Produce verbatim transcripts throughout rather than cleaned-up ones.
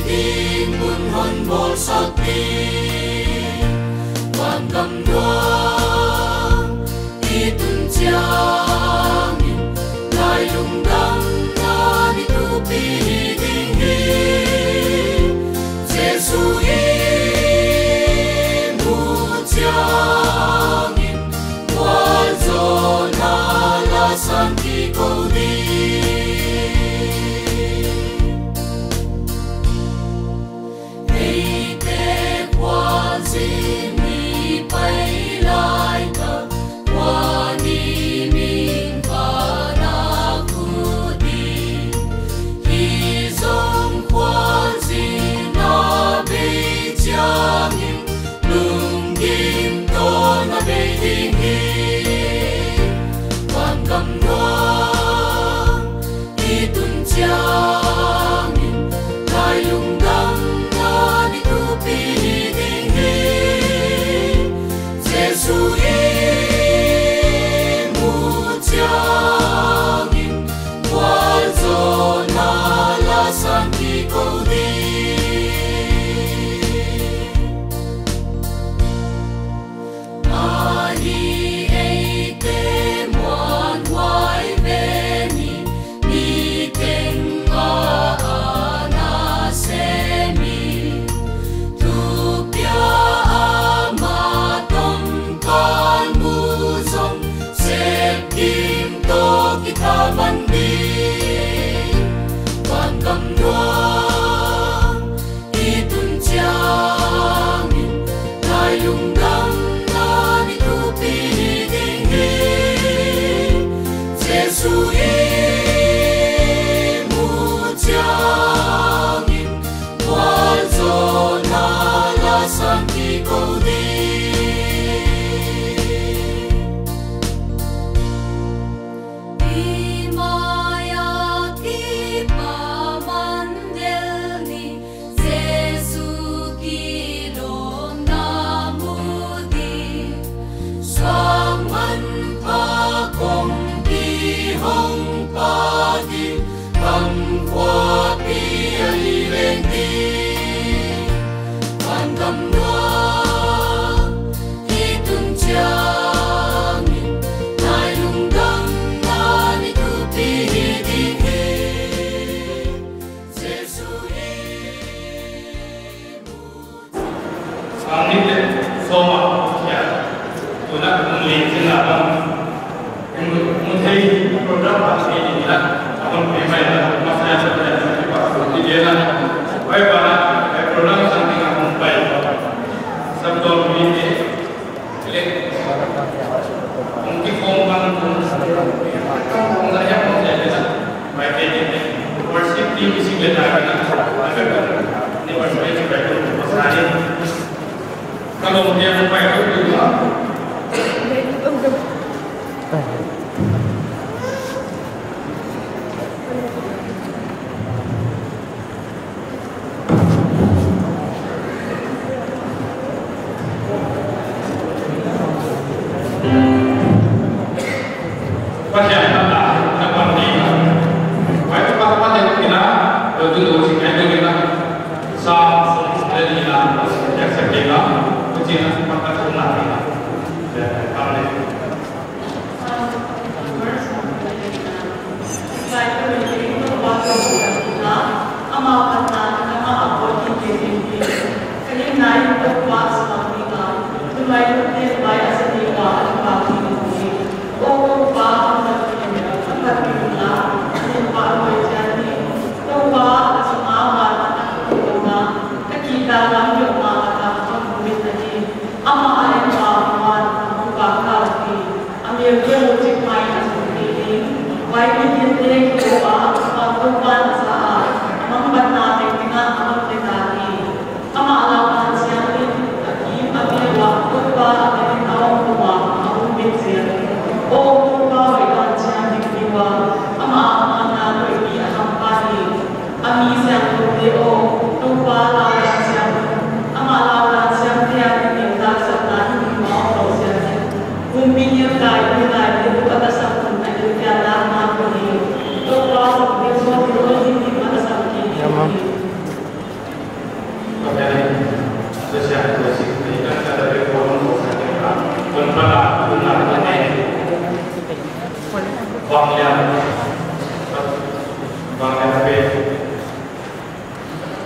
ding mun hon bol sakti wan kam doang itun chiang lai lung dang na ni tu pi ding hi Jesu i mu chiang wal zo na la san ki ko di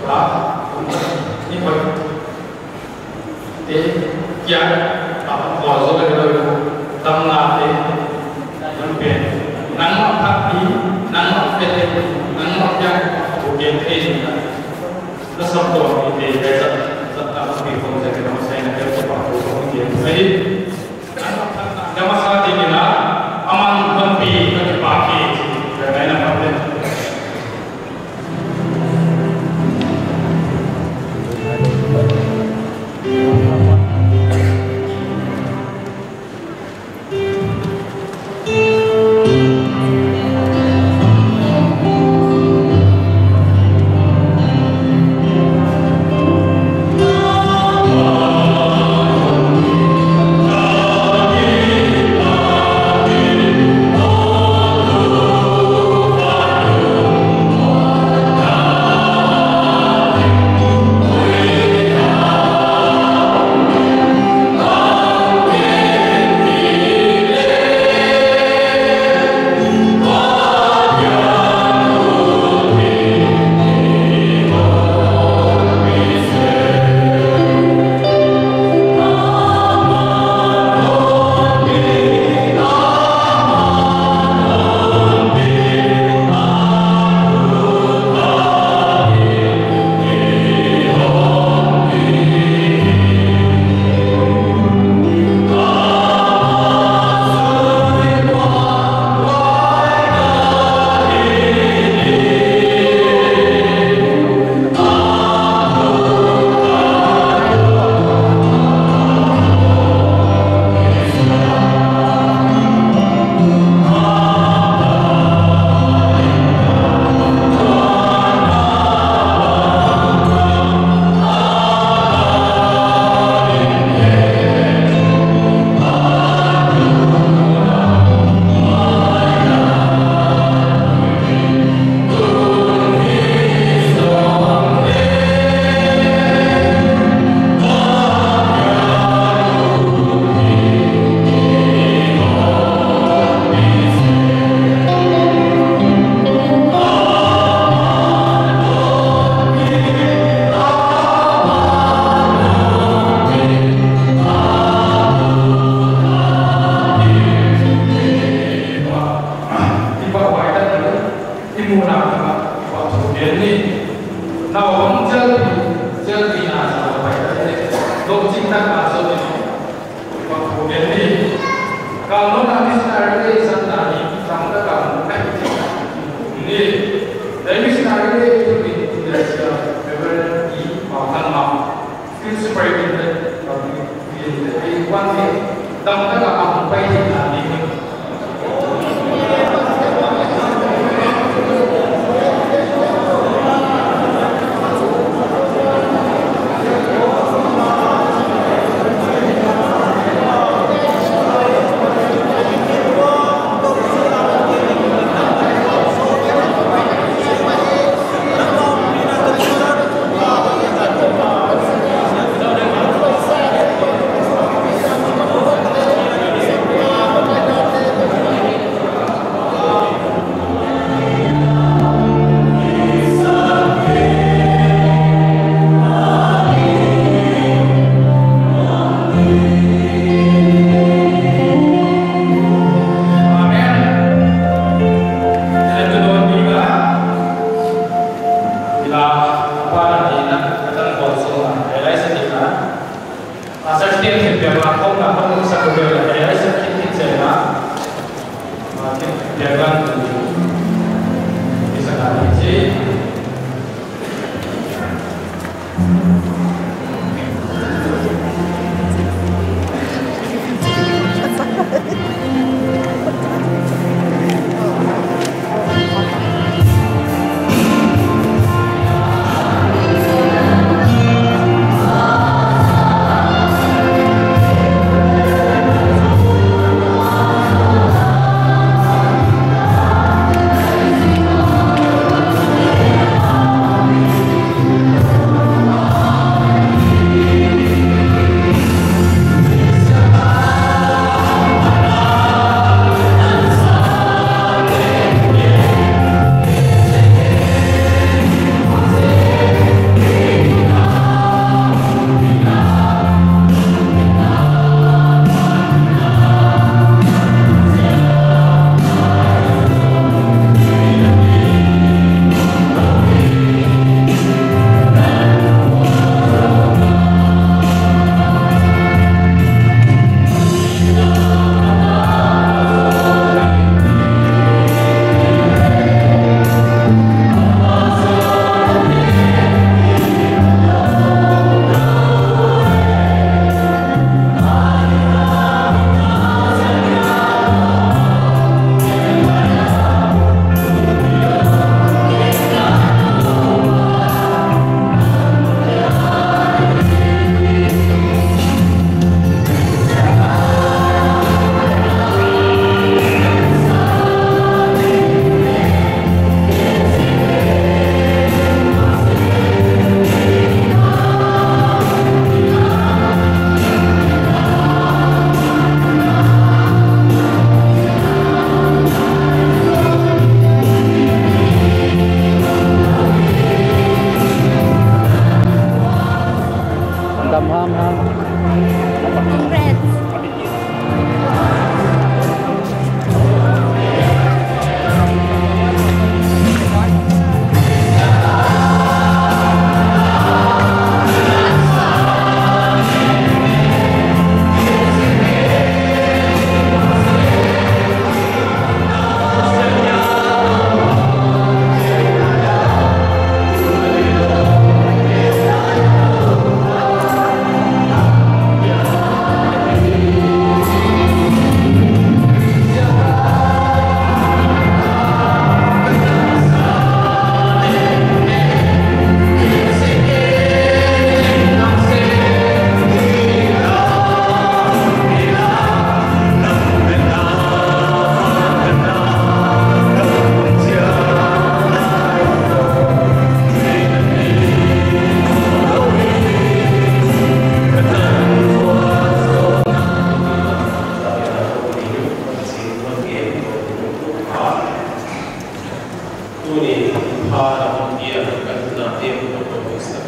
Hãy subscribe cho kênh Ghiền Mì Gõ để không bỏ lỡ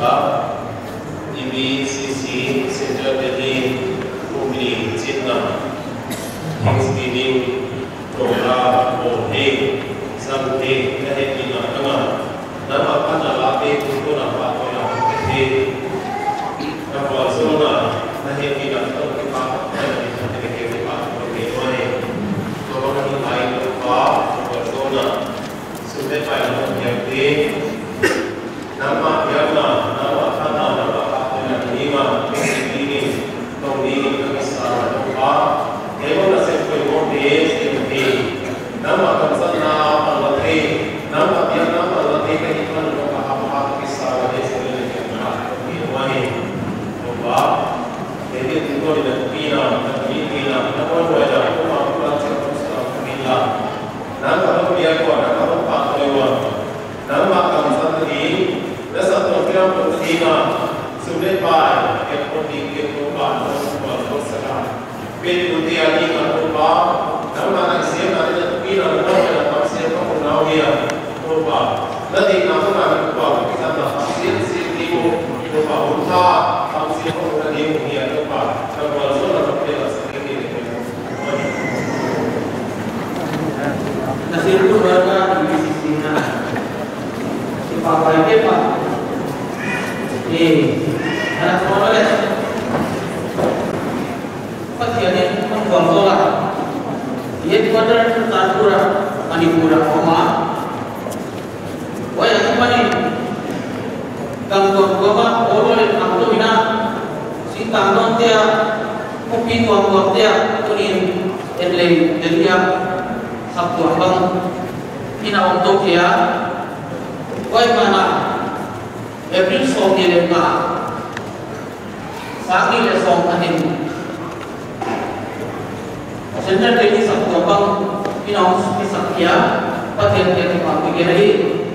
ka D B C C Central Delhi Hubli Chitna Thanksgiving program or hey something na hindi na kama na mapanalapit ito na pato na hey na paso na na hindi na ito ipapat na hindi na hindi ipapat na ito eh so mga hintay na pa paso na sunday pa yung yagdi nama yama nama kata nama kata na lima ini tong ini kamisara tong pa ewan na sa ito yung days nama kansana malati nama dia nama malati kan itu nama apa kisah dari segala macam ini wani coba jadi itu dengan pina tapi pina nama wajah aku mampu langsung terus pina nama kalau dia kau nama kalau pak lewat nama kansana ini dasar tu kira pina sudah pai ekor tinggi ekor ekor sekarang pin putih ani ekor nama nak siapa nak pina nama nak siapa pun nak dia coba nanti nama nak coba kita nak siapa siapa itu coba unta nama siapa pun nak dia dia coba coba soal nak dia sedikit ini nasi itu berada di sisinya si papa ini pak eh anak sekolah ya pasiennya membuang sholat dia pada Tanpura, Manipura, Oma. Wah, yang apa ni? Tanggung jawab orang yang ambil bina, si tanggung dia, kopi tuang tuang dia, tunin, edley, dia, sabtu abang, ina untuk dia. Wah, mana? April song dia lemah, sagi le song anin. Sebenarnya dari satu abang pinang di Sakya, pasien dia tempat begini.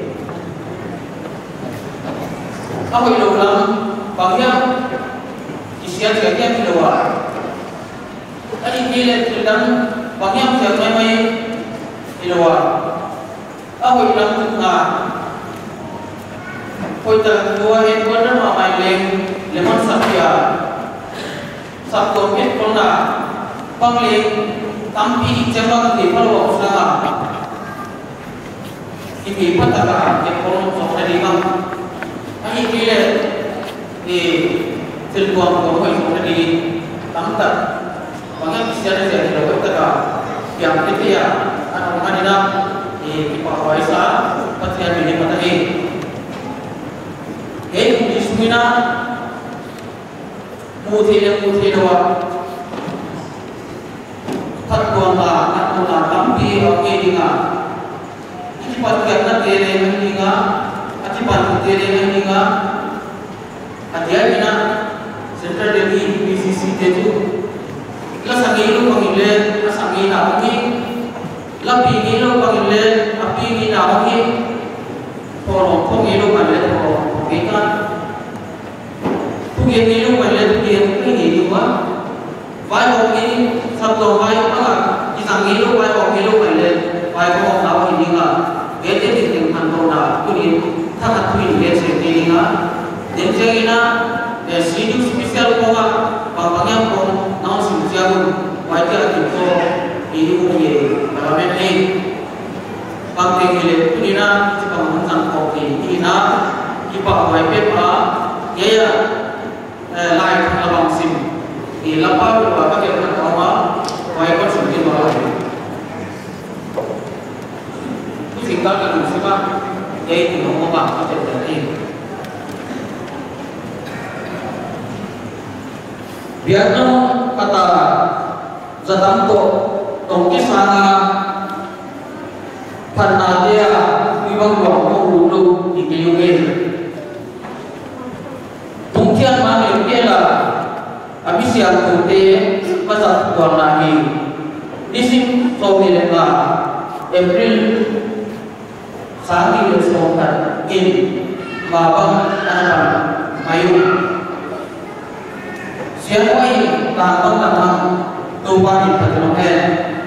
Apa itu bilang? Bangnya isian sekian di luar. Tadi dia bilang bangnya siapa mai di luar. Apa itu bilang tengah? Kau tak dua ekor nama mai lem lemon Sakya. Sabtu pun pernah. Pangling tampi jambang di Pulau Selangor. Ini patah ke Pulau Selangor di Bang. Ini kira di Selangor Pulau Selangor di Tamtar. Banyak siapa siapa yang berkata yang ketiga anak anak ina di Pak Waisa patian ini patah ini. Ini di Sumina muti muti dua. Fatwa nak mula tampi oke dinga. Akibat kerana tere menginga, akibat tere menginga. Hadiah ina Central Delhi B C C itu. Kelas angilu panggil, kelas angina panggil. Lapi angilu panggil, api angina panggil. Tolong pangilu panggil tolong kita. Tuh angilu panggil tuh angilu juga. Vai panggil satu vai apa? Kita ngilu vai ngilu panggil, vai kau tahu ini kan? Dia jadi tingkat tona, tu ni tak tu ini dia sendiri kan? Dan jadi na, dia sidu spesial kau kan? Bapaknya kau nak siapa? Vai dia itu ini mungkin kalau macam bangkit ini tu ni na, jika mungkin kau ini na, kita vai pepa, ya ya, lain kalau sim. Di lapar berapa kira kira awal, wajib suntik bawah. Itu singkat kan siapa? Jadi ngomong apa kita jadi. Biarno kata zatamto tongki sana panadia ibang buang ulu di kiyugen. Tungkian mana kela habis yang putih pasal tuan lagi di sini sobi leka April saat ini semoga ini babang anak mayu siapa ini tanggung tanggung tuan di perjalanan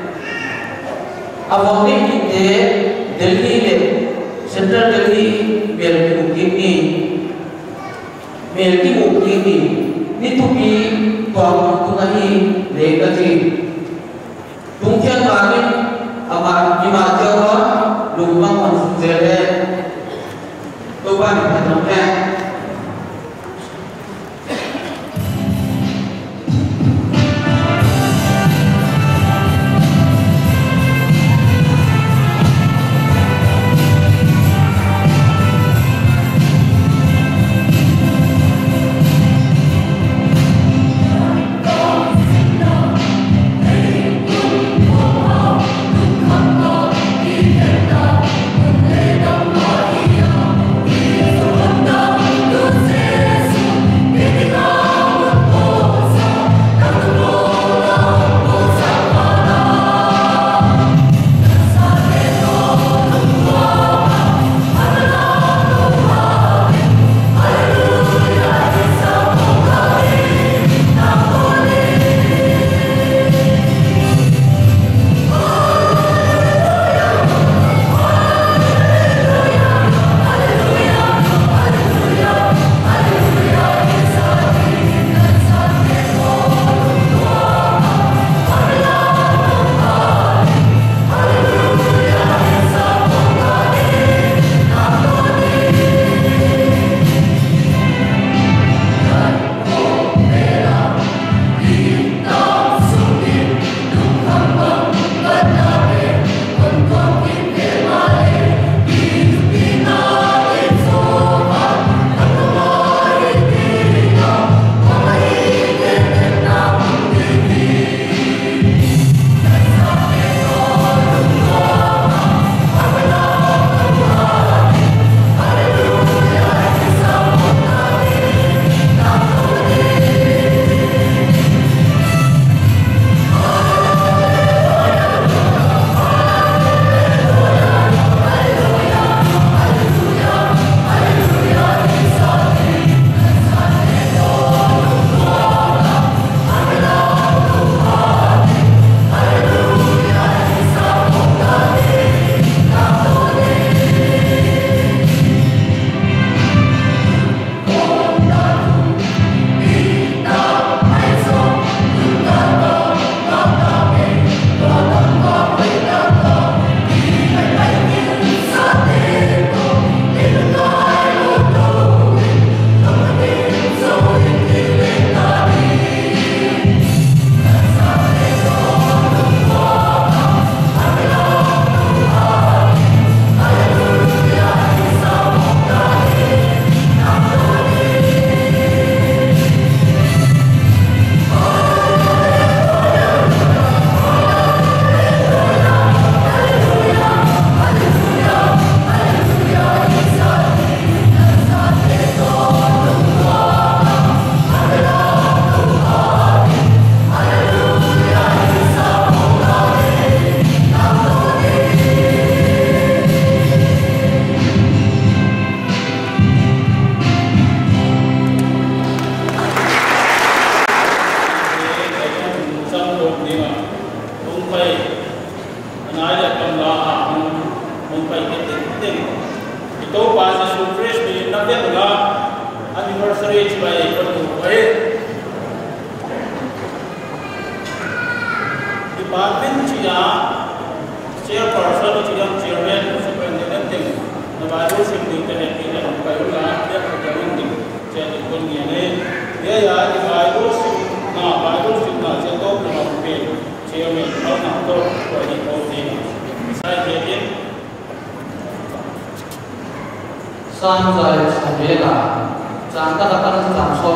abang ini di Delhi Central Delhi biar mungkin ni mel ki mu ki ni ni tu ki tuang tu na hi le ka ji tung thian ma ni ama ni ma jawa lu ma mon je le to ba ni ta no he san zai sabela chang ka kan chang so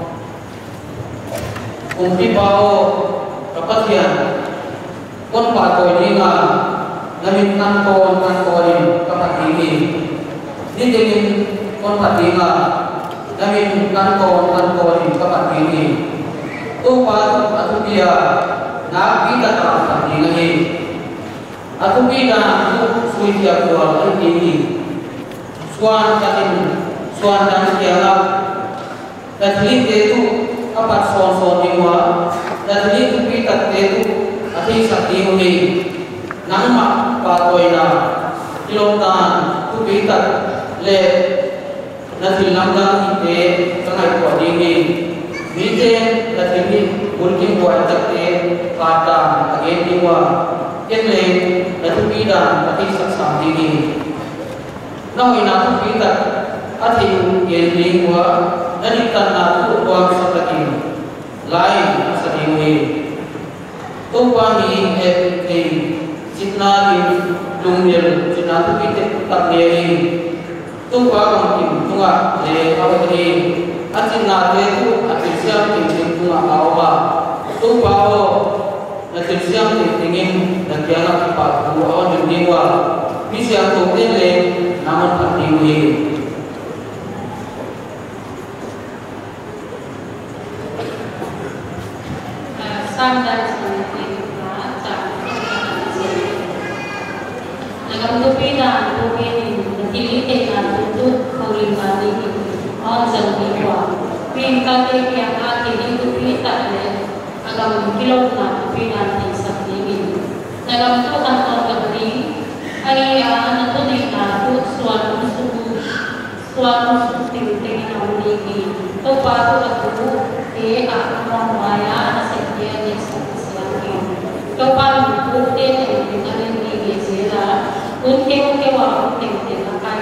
kum pi bao kapathian kon pa ko ni nga namin nan ko nan ko ni kapati ni ni dingin kon pati nga namin nan ko nan ko ni kapati ni tu pa atu pia na pi ta ta pati ni atu pi na sui dia ko ni ni Suan katin suan dan kiala dan ini itu apa suan suan jiwa dan ini tu kita itu ati sakti uni nama patoina kilotan tu kita le na thil lam dang te ka ngai ko ding ni mi te na thil ni bun king ko tak te ka ta again ni wa ken le na thu bi dan ka ti sak sam ding ni na hoi na thu bi tak a thi yen ni wa na ni tan na thu wa sa ta ki lai sa ding ni to pa ni e e chitna ni lung yel chitna thu bi te tak ne ni tung pa kong kim tunga le awat ni atin na te tu atin siam kim kim tunga awa tung pa o na tin siam kim tingin na kya na ki pa tu awan ni diwa bi siam to te le naman pati wi standar seperti kita cara dalam kupina kupin ini dengan untuk kulimani on zalmiwa pin kate yang hati itu kita le agam kilo na kupina di sabini dalam tu kantor keberi hari anak tu ni na tu suatu suku suatu suku tinggi nauni ni tu patu aku eh aku maya sekian yang sekian tu patu bukti dengan ini sila unke unke wa unke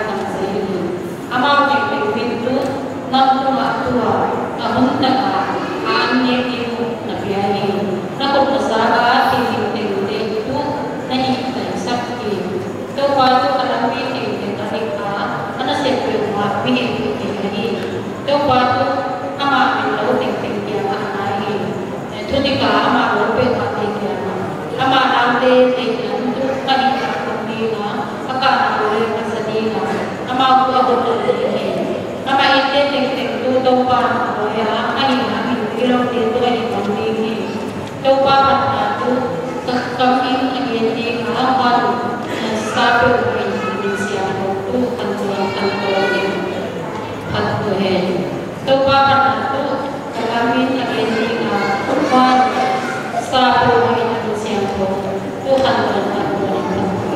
amau yang pintu nak tua tua namun tak ane itu nabiani nak bersama tinggi tinggi itu nanti kita sakti tu waktu kalau tinggi tinggi kita mana seperti apa tinggi tinggi tu waktu amau itu tinggi tinggi yang anai itu jika amau lebih tinggi amau nanti tinggi itu tadi kami akan boleh tersedia amau tu aku nama itu ting-ting tu doa ya ani kami bilang itu ani kami ni doa pada tu kami ini ini kalau stabil Indonesia tu kantor kantor ini kantor ini doa pada tu kami ini ini kalau stabil Indonesia tu kantor kantor ini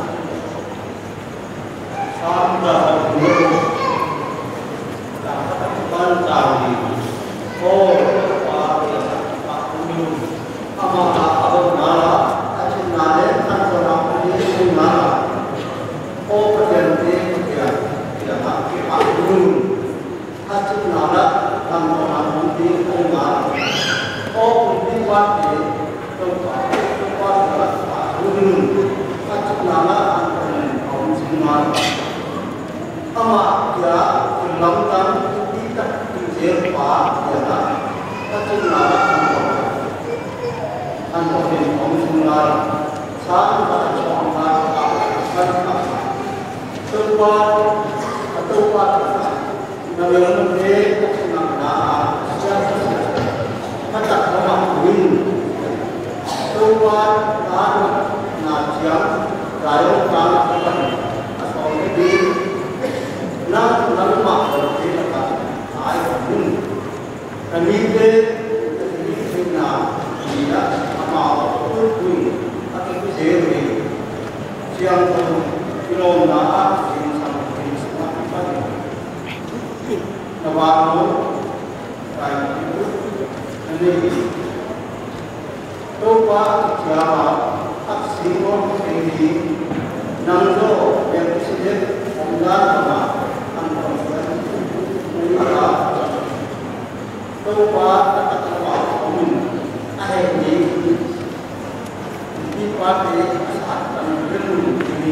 sampai Tadi, oh, apa ini? Apa apa mana? Asyik nade, kan orang ini mana? Oh, berjanji dia tidak pakai akun. Asyik nade, kan orang ini mana? Oh, bukti wajib, tempat tempat akun. Asyik nade, kan orang ini mana? Ama dia berlanggan Jerpa ialah kecenderungan kantor kantor yang konvensional saat pada contoh apa tempat tempat nabilan mereka kecenderungan siapa kata orang win tempat tanah najian raya tanah atau di nak lalu makhluk kami itu terlihat tidak amal pun atau sehari siang pun kilo nak siang sama siang sama pagi nawamu baik itu ini coba siapa aksi orang ini nangzo yang disebut penggal sama antara Tuwa katawa umun akhir ni dipati saat penelitian ini.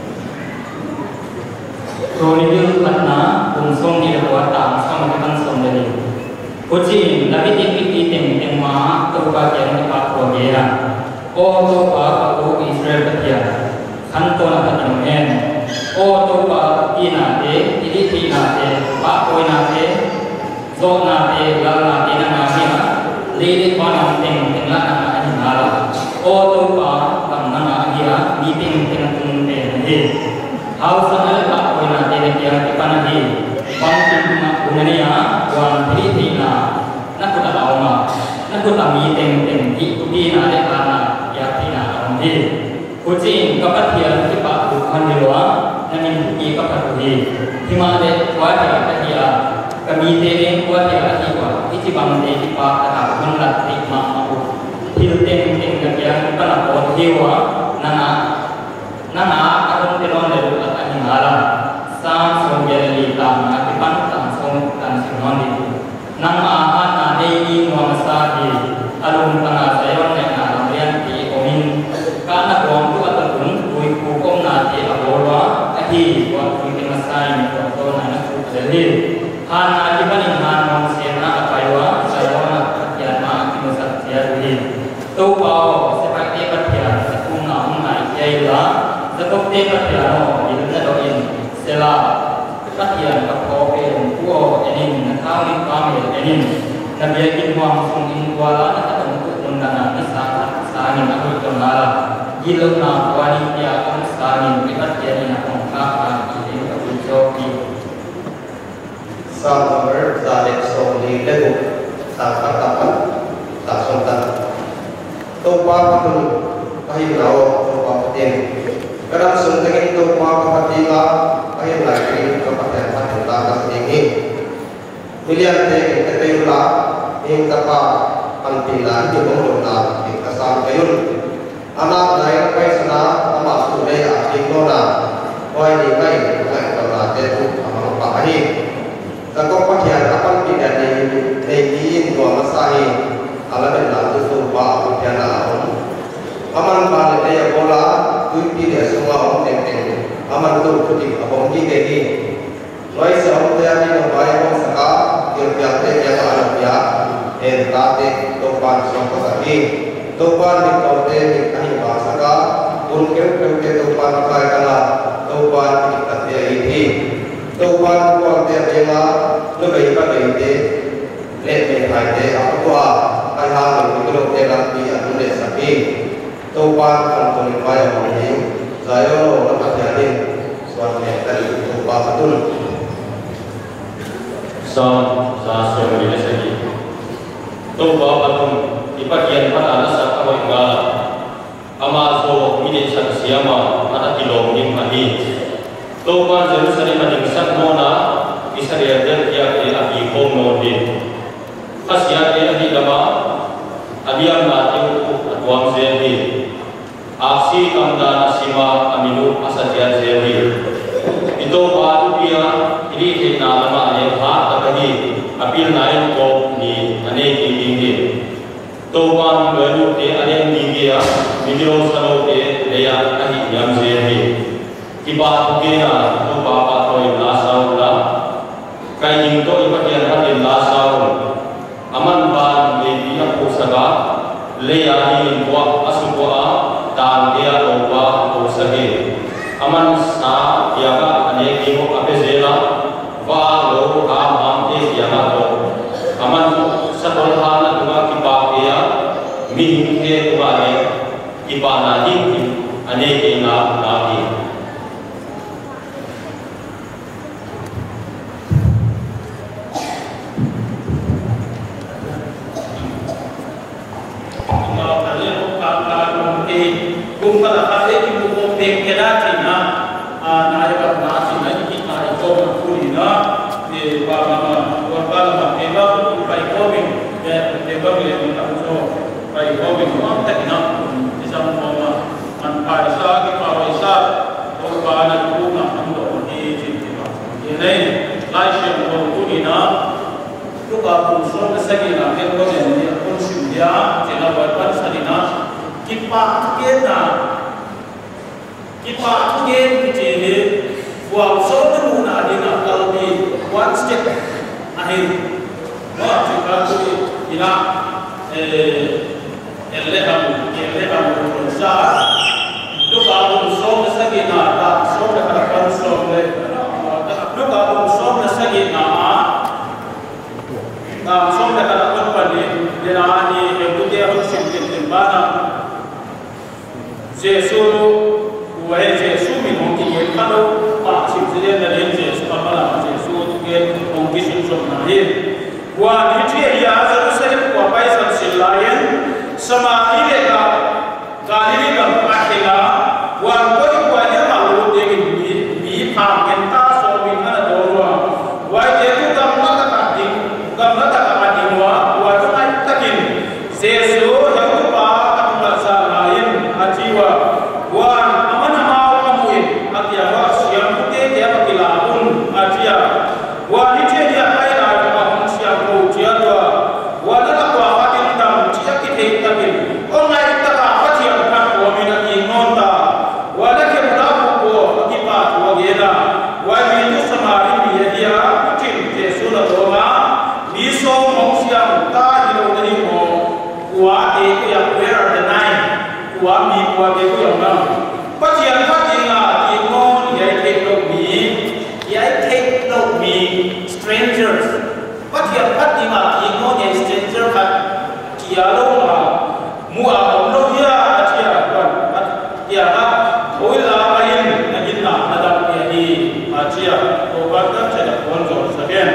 Ronibil karena bungsong di dalam tang sama dengan sendiri. Kucing tapi tipik titem tema tuwa yang dapat kuagira. Oh tuwa aku Israel betia. Kantor akan mengen. Oh tuwa ina de, ini ina de, pak ina de. Zona te lala te na ngahina lele pana teng teng la na ani mala o to pa kam na ngahia meeting teng teng te he house na la ko na te ne kya te pana he pang tin na unania wan tri ti na na ko ta auma na ko ta meeting teng ti ku ti na le ana ya ti na am he ko chin ka pa thia ti pa ku khan ni wa na ni ki ka pa he ti ma le wa ta kami tering kuat ya iwa iti bang de ipa kata mengat tikma aku hilten ting kagian kana ko hewa nana nana akon teron de ata ingala sam som yeli tam akipan tam som tan sinon di nang aha na dei mo masadi alung tanga sayon na na rian ti omin kana ko tu atatun kui ku kom na ti aborwa ahi wa kui masai ni ko to na na ku dalil hana ibaning hanong sena apaywa sayona yama kimusat siyahin to pao seperti patya sakung na unai yaila zatok te patya no ilna doin sela patya kapope kuo enin nakawin pamil enin nabiyakin mo sung inwala na katungkot mundana isa sanin ako itongala gilog na wani niya ang sanin patya ni akong kaka ilin kapunsoki Samar zalik soli legu sakar tapan saksontan topa patul kahir lao topa patin kadang suntengin topa patinga kahir lagi kepaten patin lakas ini miliar te ketayula ing tapa antila jebong dona ing kasam kayun anak naik kai sana ama sudai ating nona koi ni kai kai kala tetu amang pahi Takok pakian kapan tidak di negiin dua masahi ala dan lalu surba pakian alam aman balik dia bola tu tidak semua orang tenteng aman tu kutik abang kita ni loy seorang dia ni membayar orang saka kerja kerja alam dia entate topan sompo lagi topan di kau te di kahi bahasa unker kerja topan kaya kala topan di kerja ini topan kuat dia jema lebih baik dia lebih baik dia apa tua ayah lebih kalau dia nanti aku dia sakit topan untuk bayar orang saya lepas jadi suami dari topan betul so sa suami dia sakit topan betul ibagian pada anak saya kau ingat amazo ini saksiama ada kilom ni mati topan Jerusalem ada kisah nona Israel dan dia dia abi hom nodin khasiat dia di dama abiam mati atuam zehi aksi kamda nasima aminu asajian zehi itu baru dia ini hina nama ane ha tadi apil naik ko ni ane ini topan baru dia ane ni dia video salo dia dia ahi yam zehi kibat kena tu bapa toi lasaula kai jing to ibagian hadin lasaul aman ban le dia pusaga le yahi wa asukwa dan dia oba pusage aman sa yaga ane kimo apezela wa lo ha amte yaga to aman satol hana dua kibat dia min ke dua ne ibana hi ane ke na nahi kung kalakali yung kung pengkelati na naibag natin na hindi na ito magpuli na di ba mga wala mga iba kung paikobing iba yung so paikobing ang takina isang mga manpaisa kipawaisa o ba nagpunga ang doon i-Egypt diba yan lai siya magpuli na lupa kung so nasagi natin ko yan kung simya tinawarpan sa dina kipa kena kipa ken kecil buat saudara na dina kalbi one step akhir wah jika tu ina eh eleham eleham berusaha tu kalau saudara segi na tak saudara kalau saudara tu kalau saudara segi na ah saudara kalau pada dina ni yang dia harus simpan Yesus wahai Yesus mungkin yang kalau pak sibuk dan Yesus apa Yesus ke mungkin susun lahir. Wah ni dia ya Jerusalem wah baik selain sama ini ka kali ka akhirnya wah kau banyak malu dia ni ni paham kita so minta doa wah dia tu tak nak Ua te ku yang where are the nine? Ua mi ua te ku yang na. Patian patinga ti mo yai take no mi, yai take no mi strangers. Patian patinga ti mo yai stranger kat kia lo la mua om lo ya atia kan ya ha oi la pain na yin na na da ya hi atia ko ba ta cha da kon jo sa ben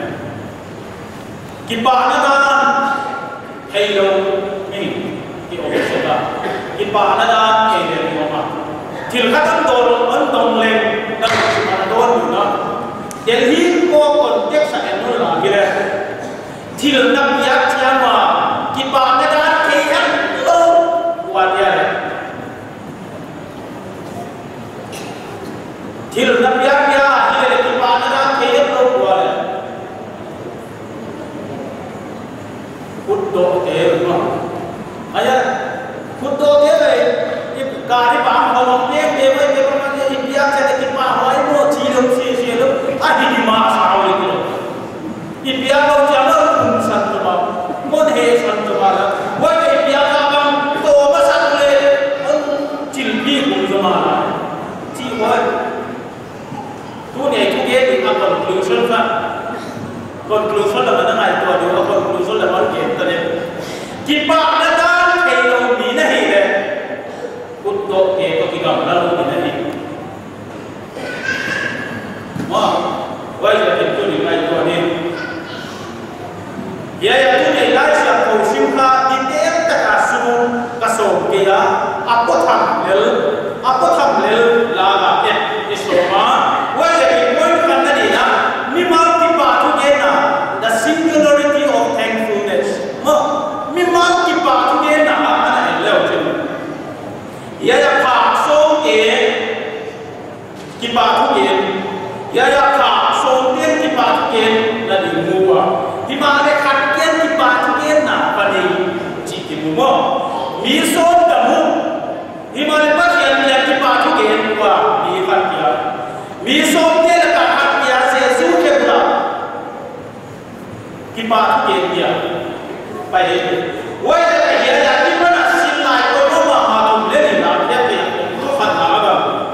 ki pa na da hello ni ki o sa da ki pa na da ke ne mo ma til kha tan do on dong le da ki ma do nu na del hi ko kon tek sa en no la ki le til na ya tia ma ki pa na da ke ya lo wa dia le til na ya ya hi le ki pa na da ke ya lo wa le put do te ma aya put do te le ki ka ri pa ma lo te te we te ma ne hi ya cha ki pa hoi mo chi lo si si lo a hi di ma sa o le ki lo hi ya lo cha lo kun san to ma mon he san to ma la wa te hi ya ka bang to ma san le on chil bi kun zo ma la chi hoi tu ne tu ge di a conclusion fa conclusion là nó ngayตัวเดียว conclusion là nó kiện ta ne ki pa na da ke lo mi na hi le put do ke to ki gam la lo mi na hi ma wa ja ke tu ni ngayตัวni ya ya tu ne lai sia ko sim kha di te ta ka su ka so ke ya apo tham le apo tham le la ga ke iso ma wa ja ke point kan na ni na mi ma ki pa tu ge na the singularity of thankfulness ma mi ma ki pa tu ge na ana le o tin ya ya pa so ke ki pa tu ge ya ya pa so ke ki pa tu ge na di mu wa di ma le khat ke ki pa tu ge na pa ni chi ki mu mo mi so da mu di ma le pa ke ya ki pa tu ge wa mi khat ya mi so ke la ka khat ya se su ke bla ki pa tu ge ya pa ye wa ya la ya ya ki ma na sin lai ko no ma ma tu le ni na ya ke ko khat na ga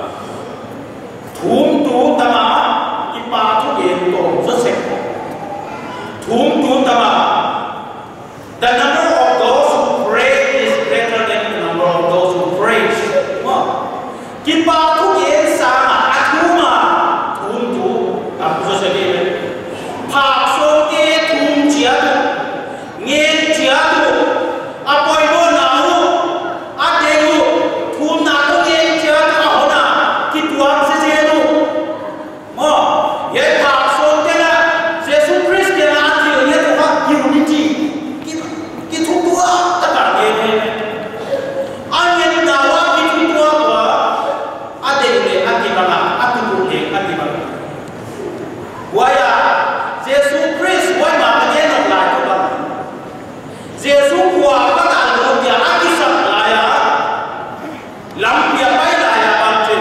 thum tu ta ma ki pa tu ge to so se thum tu ta ma the number of those who pray is greater than the number of those who praise ma ki pa tu ge sa ma atu ma thum tu ta so se ge pa so ke thum chia tu ngen chia tu apoi bo na ru a de ru thum na tu ngen chia tu a ho na ki tuam se se tu mo ye pa so ke na Jesus Christ ke na ti ye tu ha unity ki ki thu tu a ta ka ge ne a ngen na wa ki thu tu a wa a de le a ki ba a tu tu le a ti ba wa ya Jesus Christ wa ma ka ge no la tu ba Jesus kwa ba ta lo dia a ki sa la ya lam dia pai la ya ba te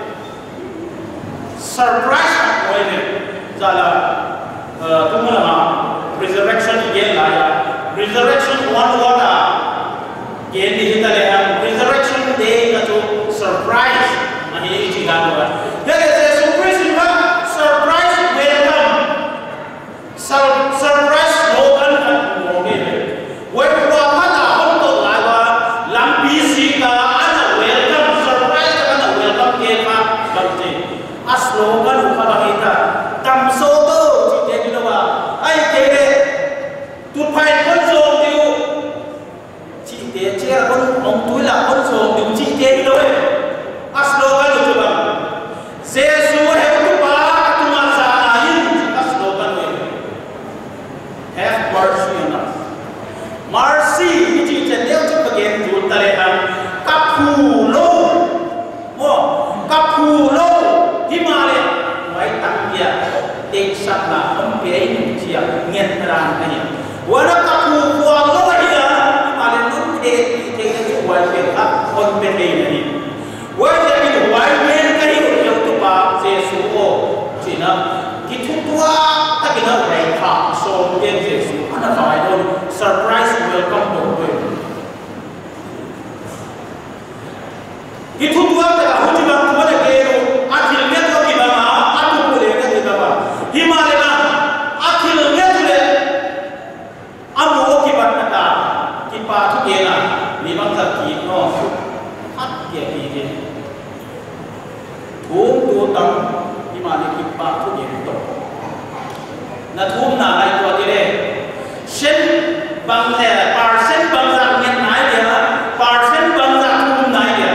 surprise wa ne za la tu ma la resurrection ye la ya resurrection one wada ye ni ta le ha resurrection day ka tu surprise ma hi chi ga lo ya ye Jesus Christ ba surprise welcome Sur- surprise slogan kan mo ge we kwa ma na hom to la wa lam pi si ka ana welcome surprise ka ana welcome ke ma ba te a slogan ka ba ita tam so to chi te ni lo wa ai ke le tu phai kon so diu chi te che kon ong tu la kon so diu chi te ni lo a slogan lo ba Jesus he tu pa tu ma sa na yin a slogan we have mercy on us mercy ni chi chen leo chu again tu ta le han ka phu lo mo ka phu lo hi ma le wai tak ya tek sat la om pe ai ni chi ya ngen ran na ya wa na ka phu kwa lo hi ya hi ma le nu de te ke chu wai pe ka on pe ne ni wa ya ni wai men ka hi yo tu pa jesu o chi na ki thu tua ta ki na rai kha so yen jesu ana fa ai don surprise welcome to we itu tua tak hujan bang tua dek kero akhirnya tu kita mah aku boleh kan kita mah himalaya akhirnya tu le amu okibat nata kipa tu kena ni bang sakit no hak dia ini thum tu tang himalaya kipa tu kena tu na thum na ai tu kere sen bang le parsen bang zang nyen nai dia parsen bang zang thum nai dia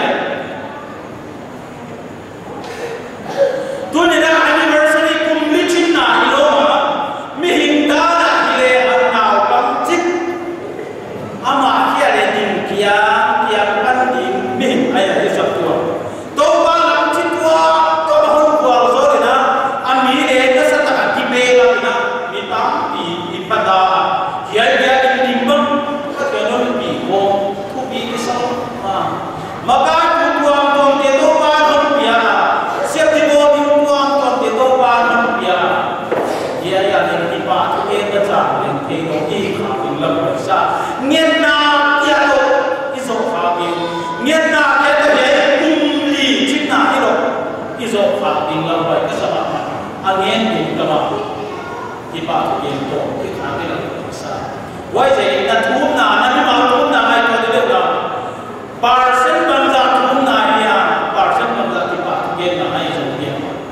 tu ni dah anniversary kumlicin na ilo mi hinda na hile an nau bang chik ama kia le din kia kia pan din mi ai ai sab tua to ba lam chik tua to ba hon tua so ni na ami le na sa ta ki be la na mi ta ti i pa da kia kia din din bang ka ke no mi ko thu bi ki sa ma ma ka tu tua tong te to ba hon pia siap di bo di tuang tong te to ba hon pia dia ya le ti pa tu ke ta cha le te no ki kha tin lam ba sa ngien na kia to iso kha bi ngien na ke ta ye kum li chin na ni lo iso kha tin lam ba ka sa ba a ngien tu ta ma ti pa tu ke to ki kha ke la sa wai je na thum na na ni ma thum na ai to de la parsen bang za thum na ya parsen bang za ti pa tu ke na ai so dia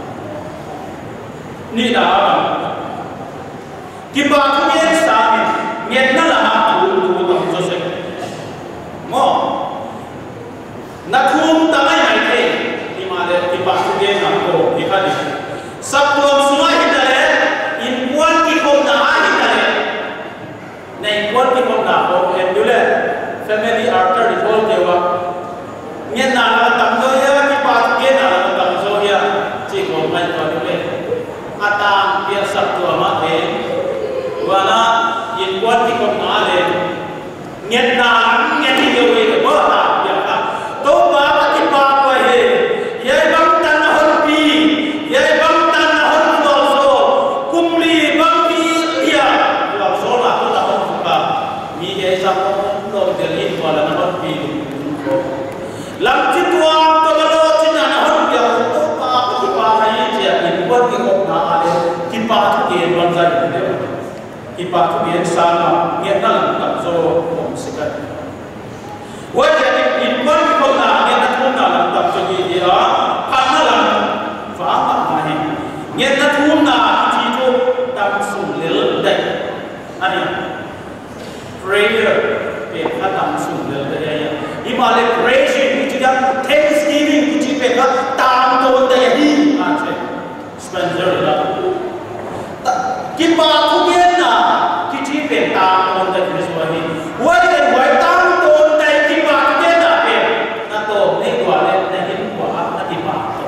ni da ba ti pa tu ke sa ni ngien na la ha tu tu to so se mo na thum ta mai mai ke ni ma de ti pa tu ke na ko ni ka ni sab tuam suma hi ta le in kuan ki ko na ai ta le nei kuan ki ko na ko en du le family after the whole day wa ngien na la tam zo ya ti pa tu ke na la tam zo ya chi ko mai ko du le ata dia sab tuam ma de wa na in kuan ki ko na le ngien na ngien ti yo we ba ta ya ka to ba ka ti pa ko he ye bang tan na hon pi ye bang tan na hon ko so kum li bang pi ya ko so la to ta hon ka mi ye sa ko lo de li ko la na hon pi lam ti tua to ba lo ti na na hon pi to pa ka ti pa ha ye je in kuan ki ko na ale ti pa tu ke bang za de ti pa tu ye sa na ngien na la ta so ko se ka wa je in kuan ki ko na ngien na tu na la ta so ki ya pa na la fa ta ma hi ngien na tu na ti tu tam su le dai ani prayer pe ka tam su le dai ya i ma le praise ni ti da thanksgiving ti pe ka tam to dai hi a che sponsor la ki pa tu ke na ki ti pe tam to dai ni so hi wa le wa tam to dai ki pa tu ke na pe na to ne kwa le na hin kwa na ti pa to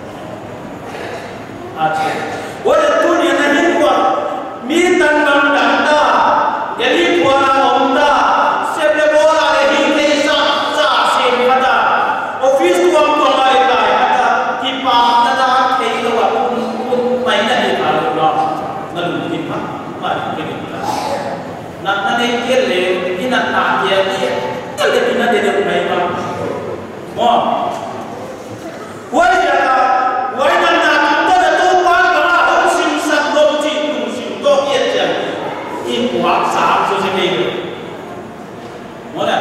a che wa le tu ni na hin kwa mi tan bang dan da yali kwa na om da se le bo la le hi ke sa sa se ma da office tu am to la le ka ya da ki pa na da ke lo wa kun kun mai na ni ka lo la na lu ki pa ma ke ni ka na na ne ke le ni na ta ye ni ke le ni na de de mai ma mo wa ya ka wa na na ta da to pa ka ma ho sin sa lo ji tu sin to ye ja in wa sa so se ke mo na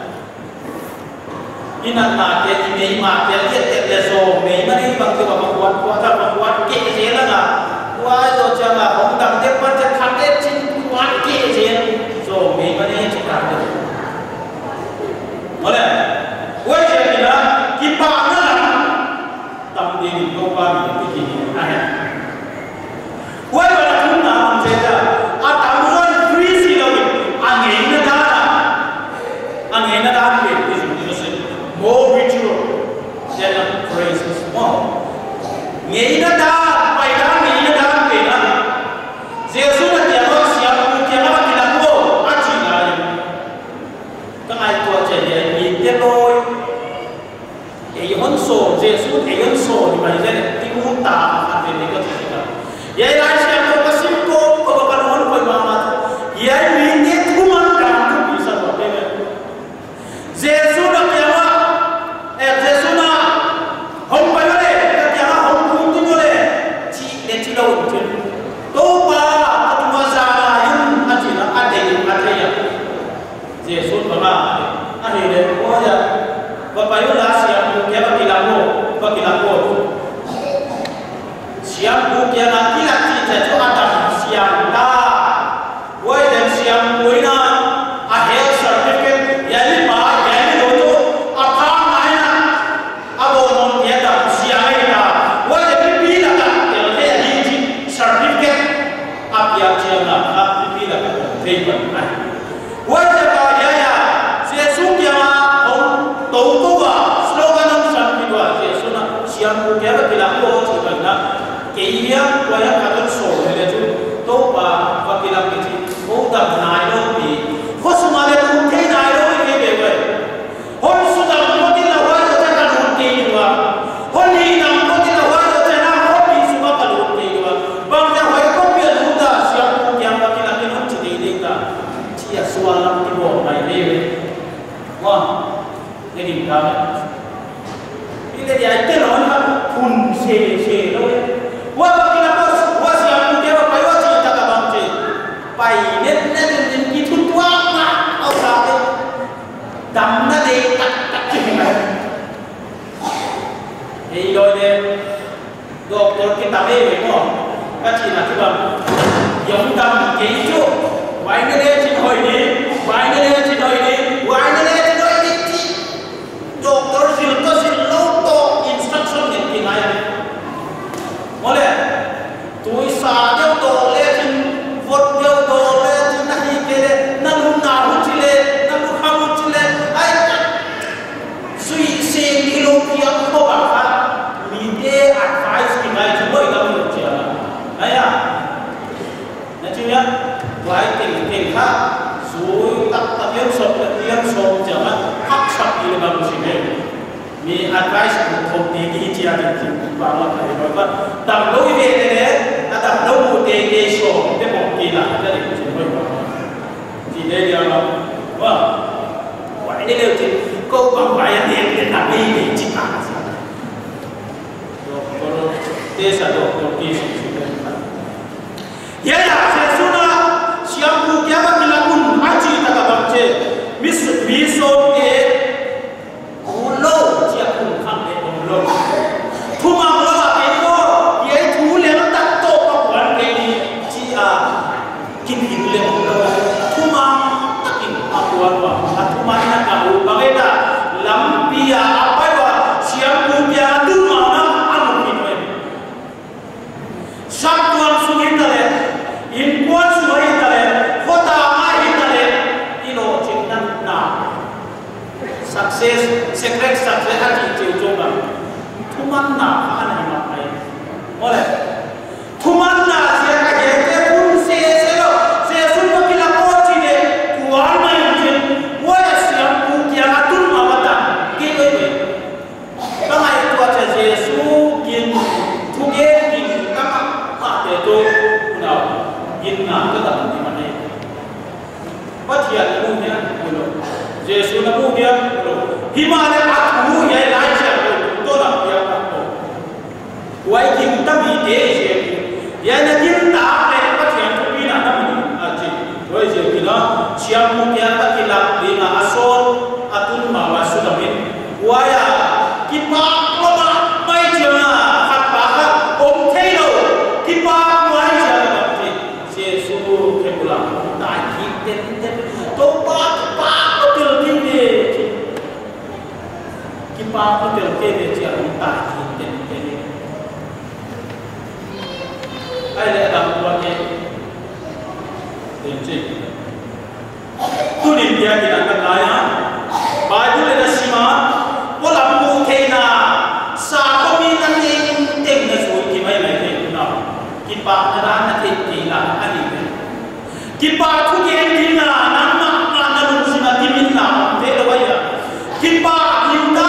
ina na ke ni me ma ke ye te le so me ma ni bang ke ba ma wa wa ta ma wa ke je la na wa zo cha ma hong dang te pa cha khat te chin wa ke je so me ma ni chi ka de mo na wa je ni na ki pa na la tam de ni ko pa ni ki ni a ha wa ba la thum na am je da a tam ron free si lo ni a nge na da a nge na da ke is ni so more ritual than praises more nge na da pai da nge na da ke na je thấy vẫn này quay trở lại ya ya Giêsu kia mà ông tổ tu à slogan ông sản đi qua Giêsu na siam ku kia cái làm ô chỉ cần na cái hiệp quay cái cái sổ này là chú tổ bà và cái làm cái gì ông tập nai đâu bị có số mà lên cũng thấy nai đâu cái cái vậy hôn số tập có cái là quay cho ta luôn cái mà hôn đi nằm có cái là quay cho ta na hôn đi số mà luôn cái mà bằng cái hỏi có biết luôn ta siam ku kia và cái làm cái nó chỉ đi đi ta chỉ là số làm cái bộ này đi哇，你點搞咧？呢啲嘢即係攞翻盤射射咯。我見到我我時候唔記得俾我自己得個幫助，弊呢呢陣陣結婚多嘛，我搞嘅，抌那啲得得住咪？你來嘅，個個見到咩嘢喎？一次嗱，佢話勇敢記住，為呢啲錢去嘅，為呢啲錢去嘅，為呢啲。Doktor silko siloto instruction yang tinggal. Boleh. Tuh sahaja tu lekin vote dia tu lekin nak ikut nalu nalu cile nalu kamu cile. Ayat sui sendiri yang kau baca lide advice tinggal cuma itu pun cila. Ayat. Nantinya baik tinggal tinggal sui tak tak yang sok yang sok jangan. Hak ini bagus ini. Mi advice untuk tinggi ciaran tinggi bawah kali bapak. Tak lalu ini ni, tak lalu tinggi show, dia mungkin lah ada di sini bapak. Jadi dia orang, wah, wah ini dia tu, kau bangga dia dia tak ini cipta. Doktor, desa doktor kisah sudah. Ya ya, saya sudah siap bukan kita pun haji tak baca. Mis misal ke ulo siap pun kami ulo. Tumang lo apa itu? Ia tu leh tak tahu kawan ini cia kini leh ulo. Tumang takin aku apa? Tumang nak tahu bagaimana lampia apa itu? Siap punya tu mana anu ini? Satuan sungai tale, inkuan sungai tale, kota mai tale, ilo success secret success hati ciucoba tuman na kan himat ay oleh tuman na siya kajete pun siya selo siya sunpa kila koci de kuwan na yun wala siya kukia atun mawata kilo ito banga ito at siya Yesu gin tuge gin kama mate ito unaw gin na katapun di manay patiyan mo niya ulo Yesus namu dia, himale aku ya lain tu nak dia aku. Wai kita mide je, ya nak kita apa yang tu bina namu aje. Wai je kita siap mungkin tak kilap dengan asal atun mawas sudamin. Waya kita lama mai jana hak bahak om telo kita mai jana bakti. Yesus kemulah tak kita tobat kipa hotel kene cia unta kiten kene ai le ada buat ni tenci tu ni dia kita kaya baju le nasima pola mu kena sa komi nan ting ting na sui ki mai mai te na kipa na na te te la ani kipa tu ke ni na nan ma na na lu sina timin na te lo ya kipa kita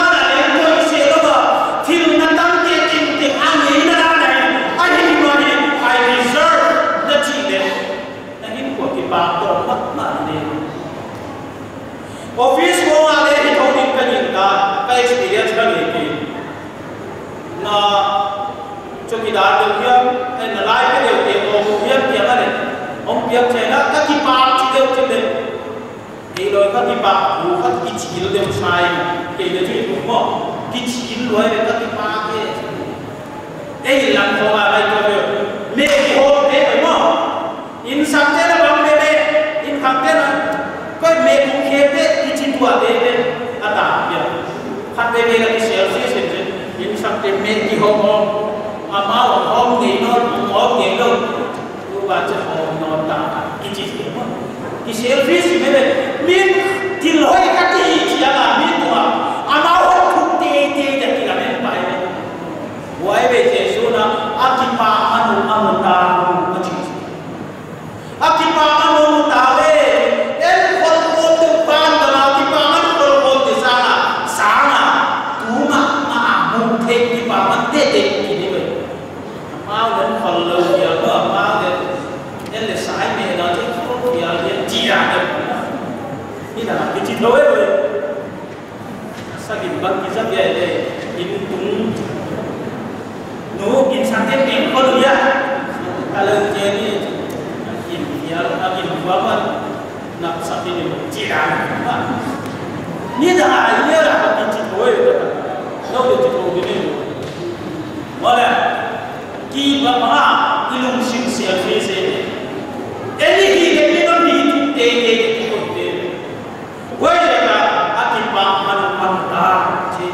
office mo ale hi thong ka nin ka ka experience ka ni ki na chokidar de hiam en na lai ka de te o hiam kia ka le om piak che na ka ki pa chi de chi de e loi ka ki pa u ka ki chi de sai ke de chi mo ki chi loi de ka ki pa ke e lan ko ma lai ko de me ki ho de mo in sak te na bang de de in khang te na ko me ku ke de tua bebe ata ya hat bebe lagi selfie saja ini sampai menti homo ama hom ni no hom ni no tu baca hom no ta kici semua ki selfie si mele min til hoi ka ti chia la min to ama ho thu te te de ki la men pai ne wai be jesu na akipa anu amuta ko chi akipa anu ta le el khol ko te pan da na akipa anu khol ko te sa na sa na tu ma ma mu the ki pa ma te te ki ni be ma len khol lo ya ba ma le el le sai me na te ko ya ye ji ya de ni là cái chi lối rồi sao cái bác cái giáp vậy đây in tung nó in sang thế này có được ya kalau dia ni in dia in buat apa nak sakit ni jiran ni dah ada lah cái chi lối rồi nó được chi lối ni mana ki bapa ilung sing selfie se ini kita ni non di te te wai la akipa man man ta chi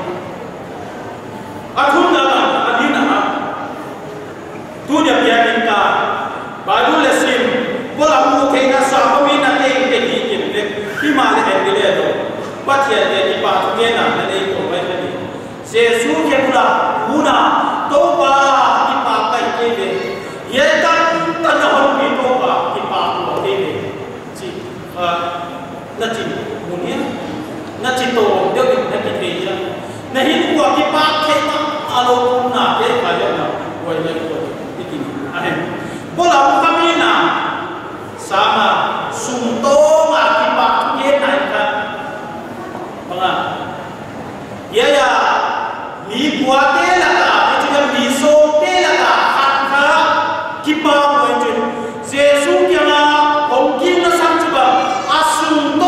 athun na adina ha tu dia bia kin ka badu le sim bola mu ke na sa ko mi na te te ni kin le ki ma le en le do pa che de ni pa tu ke na ne to wai ne jesu ke pula una to pa ki pa kai ke le ye ta ta na hon pi to pa ki pa ko ke le chi a na chi munia na cito dia kita kita ya na hin kuat kita kita alo na ke kaya na wai na itu itu ahem bola kami na sama sunto akibat ke naika banga ya ya ni kuat ke la ka itu kan ni so ke la ka hakka kipa poin Yesus yang mungkin na sampai asunto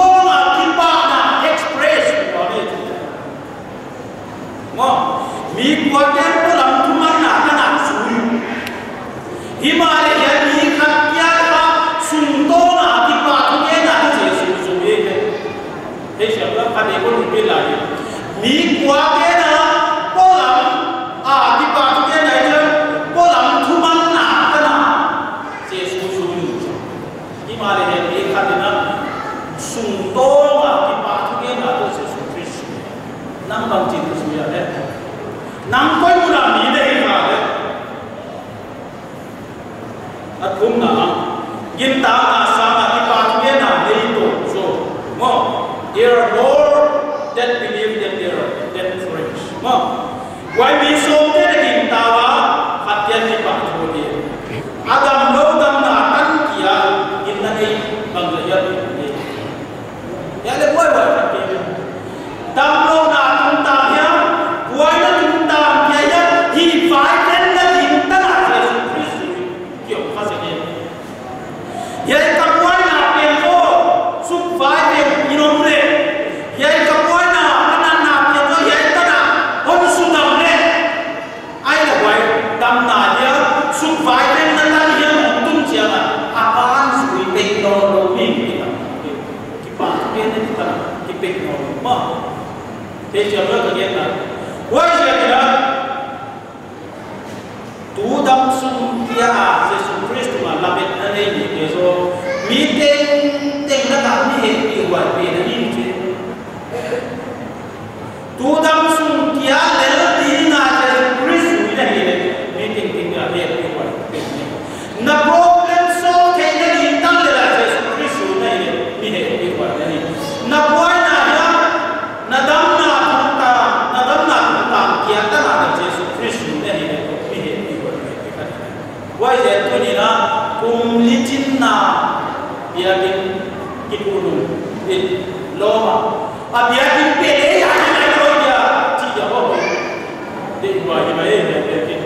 mi kuatir pulang tuman nak nak suyu Himalaya mi khatya ka sunto na kipa ke na je su su ye he shabla khade ko ni la ye mi kuatir na pulang a kipa ke na je pulang tuman na na je su su Himalaya mi khatya na sunto na kipa ke na je su Kristus nam bang ji su ya he nang koi muna mi dei ka le athum na gin ta na sa na ki pa ke na dei to so mo there are more that believe that there are that friends mo why mi so te de gin ta wa hatyan ki pa ko de adam lo dam na tan kia gin na ei bang ya ni ya le boy boy ka ke dam lo na tum ta ya boy na yai kapuai na pento suk vai pe inomre yai kapuai na kana na pento yai kana hon sudam ne ai la wai dam na dia suk vai pe na na dia tum chia na apan sui pe no no mi kita ki pa pe ne kita ki pe no ma te chia ra ka ge na wai chia kira tu dam sum kia a Jesus Christ ma la bet na ne ni so mi tên tên nó làm như hiện điều quản về nó như thế tu đam sung kia để nó đi na cho Christ như thế này mi tên tên là về điều quản về na problem so thế nó đi tăng lên là cho Christ như thế này mi hiện điều quản về na quay na ya na đam na chúng ta na đam na chúng ta kia ta là cho Christ như thế này mi hiện điều quản về quay về tôi đi na cùng lý chính na biakin kipulung in loma a biakin pele ya na ko dia ti ya ho de wa ni mai ne biakin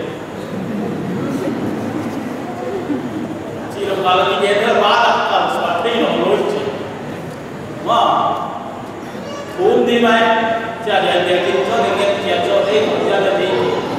ti lo kala ni ne ba da ka sa ti lo lo chi wa um ni mai cha dia biakin cho ne ne cha cho de ko cha de ni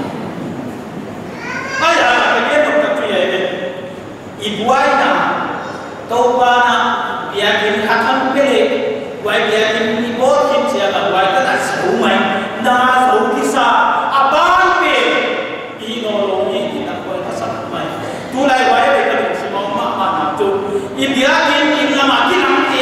ai ya ka ne no ka tu ya ne ibuai na toba na biakin khatam pele wai biakin ibo kim sia la wai ta da su mai na su kisa aban pe i no lo ni ta ko ta sa mai tu lai wai be ka si ma ma ma na tu i biakin in la ma ki nam ti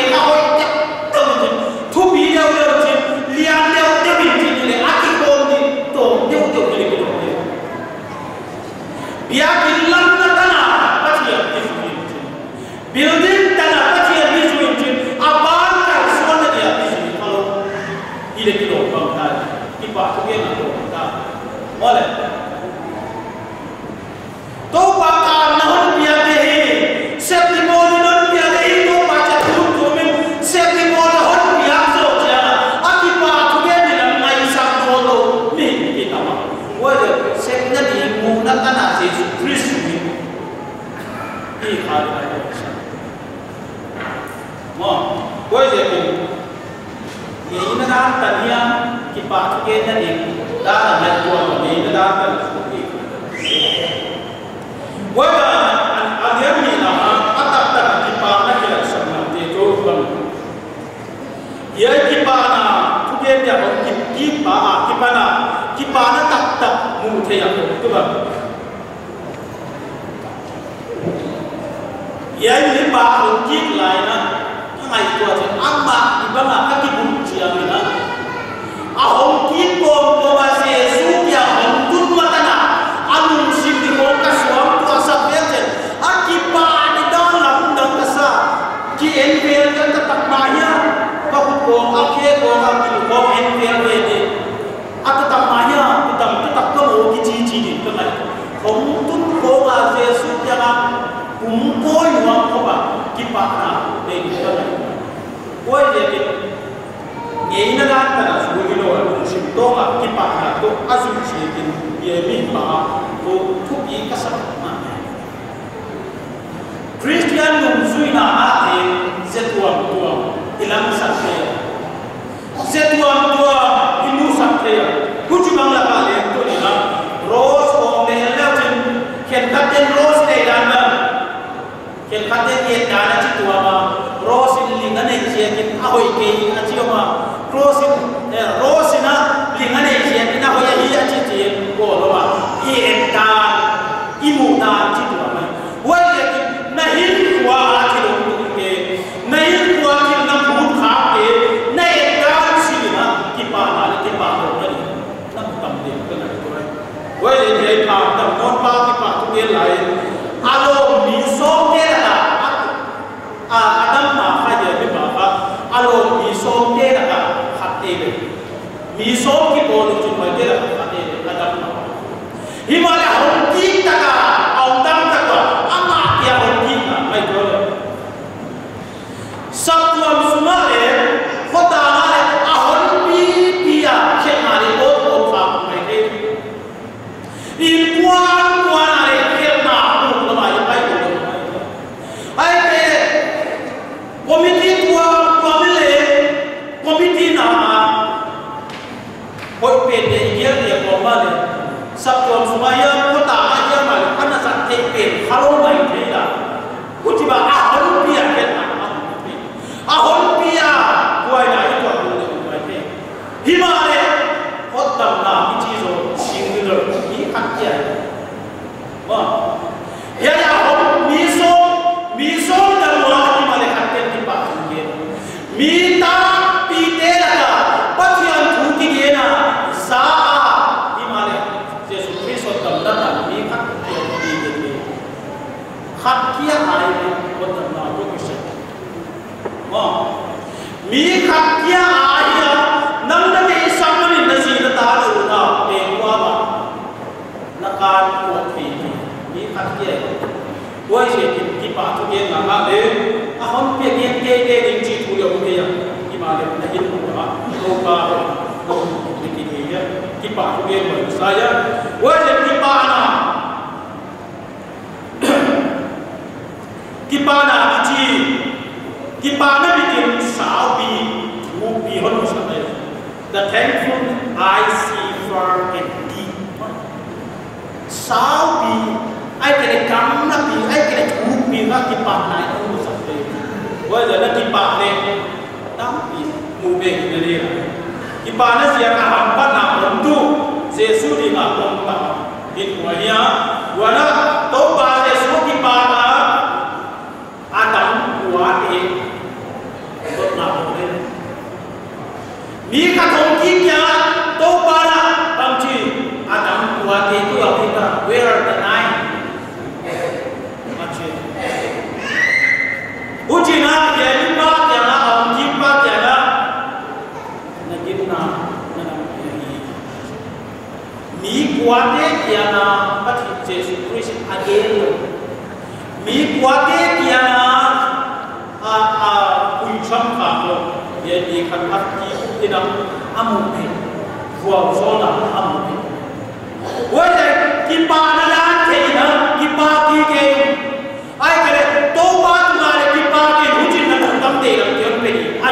quay về thì nghĩ nó đang tận hiệp kịp bạn cho cái gia đình đã là nhận của nghĩ nó đang tận quay về anh em nhìn là bắt tập tận kịp bạn nó kìa sẵn là thì chỗ bằng vậy kịp bạn là thu game nhà ông kịp kịp bạn à kịp bạn là kịp bạn nó tập tập mù thầy à các bạn vậy thì bà không kịp lại nè ngày qua thì ăn bạc thì vẫn là các cái bụng chia người đó, à ông kít con con bà sẽ giúp nhà ông tút mất na, anh muốn xin đi con cái số tua sắp hết rồi, à kít bà đi đó làm đằng cái sao, kít em về cái cái tập bài nhá, các con à kia con à kít con em về về đi, à cái tập bài nhá, cái tập cái tập cái mồ cái chi chi đi cái này, ông tút con à sẽ giúp nhà cũng coi hoặc không à, kít bà na đây cái này. Quay về thì nghĩ nó ra là suy nghĩ rồi cũng xin tốt là cái bạn là tốt áp dụng chỉ cái về mình mà có thúc ý các sản phẩm Christian cũng suy là thì sẽ tuồng tuồng thì làm sao thế sẽ tuồng tuồng thì mua sao thế cũng chỉ bằng là bạn liền tôi là rose or the eleven can cut the rose day down can cut the year down chỉ tuồng mà rose linh anh ấy chỉ cái ahoi cái anh chỉ mà rose rose na linh anh ấy chỉ cái ahoi cái anh chỉ chỉ có đó mà hiện ta imu ta chỉ đó mà vậy thì nahi qua thì đúng cái nahi qua thì năm phút khác cái nahi ta chỉ là cái bà là cái bà đó đấy năm tầm điểm cái này thôi vậy thì cái bà tầm non ba cái bà tu tiên lại alo mi so cái là à Adam mà khai giờ với bà bà alo mi so cái là hạt tê đấy mi so cái bộ luật chúng mày cái là hạt tê đấy Adam mà Himalaya hồng kim ta cả ông tam ta cả ama kia hồng kim à mày nói sắp tuần xuống lại có ta lại à hồng pi pi à khi mà đi bộ bộ phạm mày cái in quan quan này khi mà bộ là mày phải bộ ai committee tua tua mile committee na hoi pe de yer de ko male sab tuam sumaya ko ta ya mal kana sa te pe halo mai the la kutiba a hon pia ke na a hon pia ko ai na ko ko de mai the himale hot tam na mi chi zo singular mi khat ya wa ya ya hon mi so mi so da wa Mita pite laka patian thuki gena sa himale Jesus Christ tam data mi khat ti ti ti khat kia ai ko tam na ko kise ma mi khat kia ai ya nam na me samani na si na ta lu na pe kwa ba na kan ko thi mi khat kia wai se ki ki pa tu ge na ma le a hom pe ge ge ge ding chi tu yo ke ya ki ma le na hin ko ba ko ba ko ki ki ge ya ki pa tu ge mo sa ya wai se ki pa na ki pa na ki chi ki pa na bi tin sao bi tu bi hon sa le the thankful I see far and deep sao bi ai cái này cắm nó bị ai cái này thú bị nó kịp bạc này nó không sạch đấy bây giờ nó kịp bạc này đó bị mù bề cái này là kịp bạc nó sẽ cả hàng bắt nào ổn tu sẽ suy đi mà ổn tạm hiện của nhá và nó tốt ba sẽ số kịp bạc là Adam của thì tốt nào ổn đấy mi cả thông kịp nhá tốt ba là bằng chi Adam của thì tôi ở đây ta where are the nine Ujina dia ni ba dia na om ji ba dia na na gin na na na mi kuate dia na pat Jesus Christ again mi kuate dia na a a kui cham ka lo dia di khan pat ki ina amu pe vua zona amu pe wa ki pa na na ke na ki pa ki ke ai ke to ba tu ma le ki pa ki hu jin na tam de la ke pe ni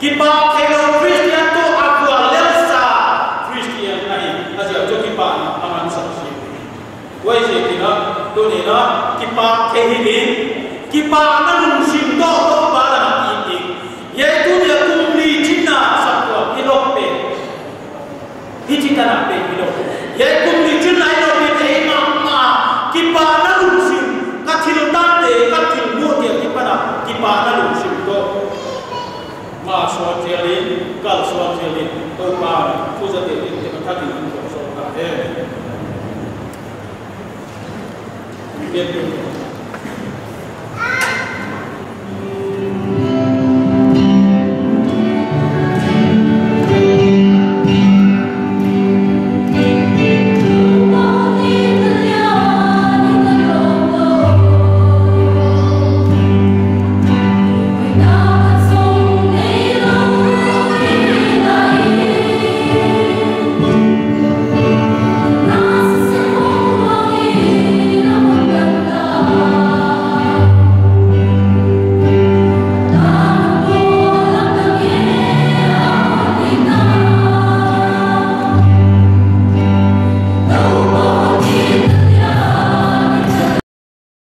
kipa kelo Christian to aqua lelsa Christian này aja cho kipa aman saksi wai je kina to ne na kipa kehilin kipa nan sim to to bala ti ye tu dia kumli jinna sakwa ilok pe hijitana pe ilok ye kumli jinna ilok pe ma ma kipa nan sim kathil ta te kathil mo te kipa na kipa nan sim to ma so jelin kal so jelin to pa tu za te te ka thati so ta he